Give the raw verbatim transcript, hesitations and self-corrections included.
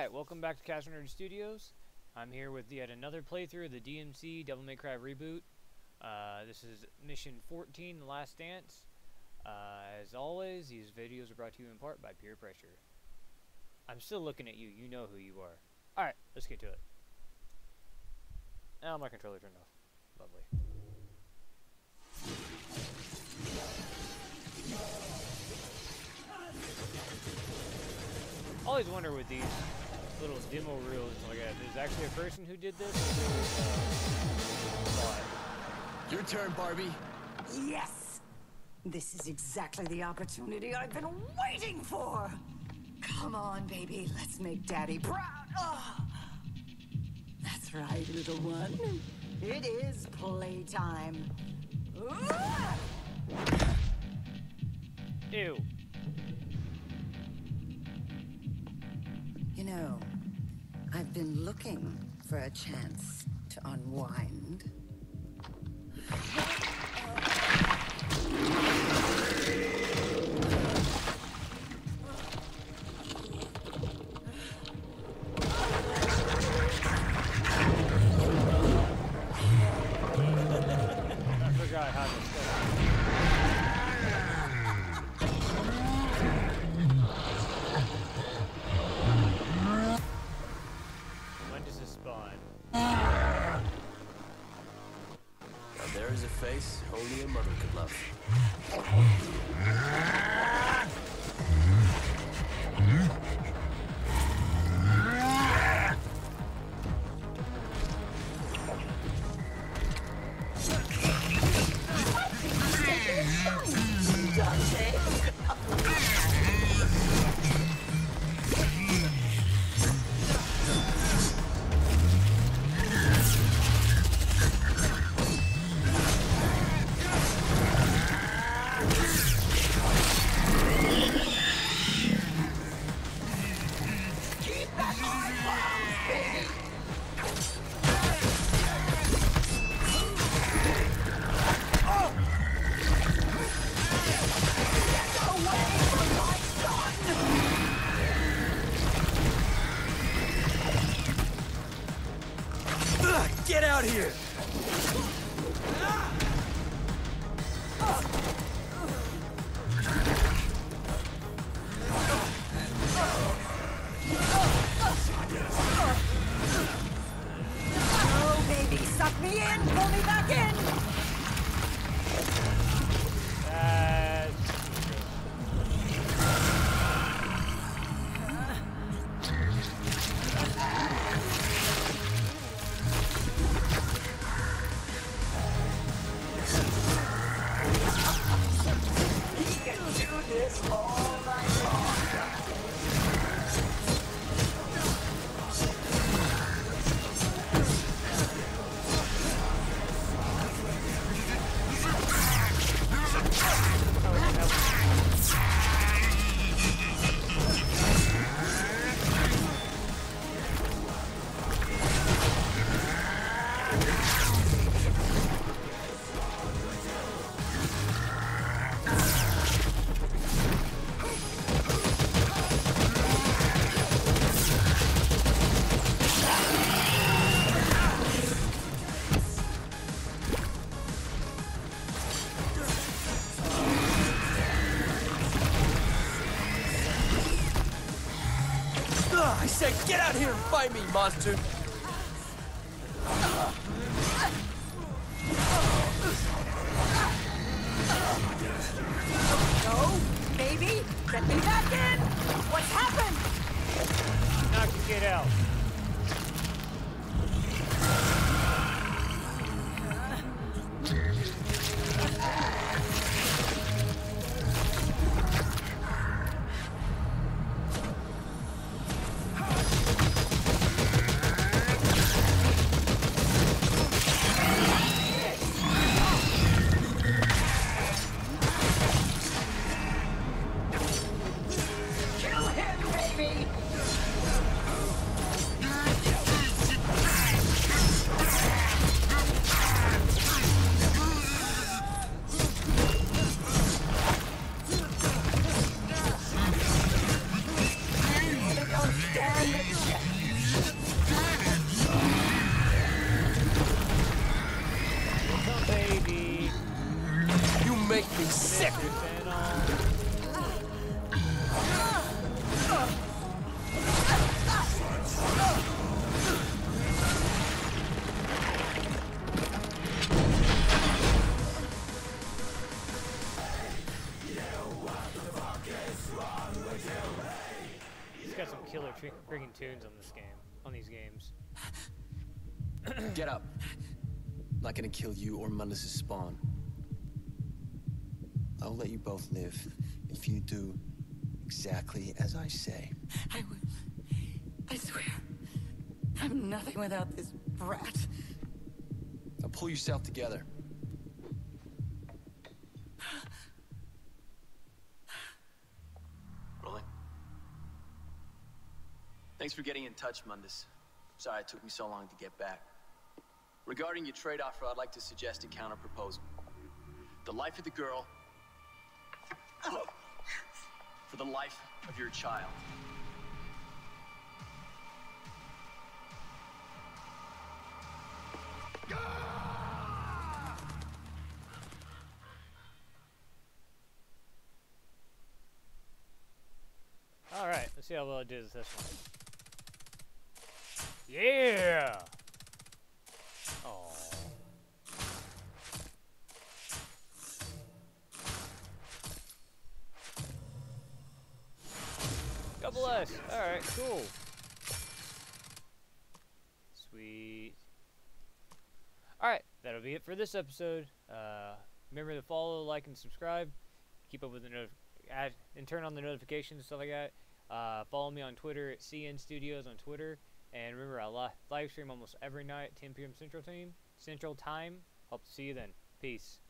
Alright, welcome back to Casual Nerd Studios. I'm here with yet another playthrough of the D M C Devil May Cry Reboot. Uh, this is mission fourteen, The Last Dance. Uh, as always, these videos are brought to you in part by peer pressure. I'm still looking at you, you know who you are. Alright, let's get to it. Now my controller turned off. Lovely. I always wonder with these little demo reels and stuff like that, there's actually a person who did this, or was, uh, Your turn, Barbie. Yes! This is exactly the opportunity I've been waiting for! Come on, baby, let's make Daddy proud! Oh. That's right, little one. It is playtime. Ew. You know, I've been looking for a chance to unwind. I forgot how to start. When does it spawn? Now there is a face only a mother could love. Get out here! Oh, baby, suck me in! Pull me back in! That's... I said get out here and fight me, monster! No, baby, let me back in! What's happened? Knock the kid out. Kill him, baby! got some killer tr friggin' tunes on this game, on these games. Get up. I'm not gonna kill you or Mundus' spawn. I'll let you both live if you do exactly as I say. I will. I swear. I'm nothing without this brat. Now pull yourself together. Rolling. Thanks for getting in touch, Mundus. Sorry it took me so long to get back. Regarding your trade offer, I'd like to suggest a counter proposal. The life of the girl for the life of your child. Alright, let's see how well it does this one. Yeah! Oh. Couple less. Alright, cool. Sweet. Alright, that'll be it for this episode. Uh, remember to follow, like, and subscribe. Keep up with the notif- add and turn on the notifications and stuff like that. Uh, follow me on Twitter at C N Studios on Twitter. And remember, I li live stream almost every night at ten P M Central Time. Central Time. Hope to see you then. Peace.